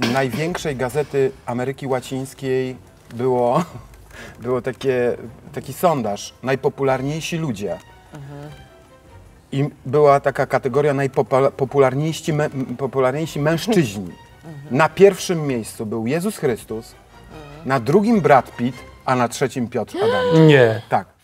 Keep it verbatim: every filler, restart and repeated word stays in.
największej gazety Ameryki Łacińskiej było, było takie, taki sondaż, najpopularniejsi ludzie. Mhm. I była taka kategoria najpopularniejsi mę, popularniejsi mężczyźni. Mhm. Na pierwszym miejscu był Jezus Chrystus, mhm. na drugim Brad Pitt, a na trzecim Piotr Adamczyk. Nie. Tak.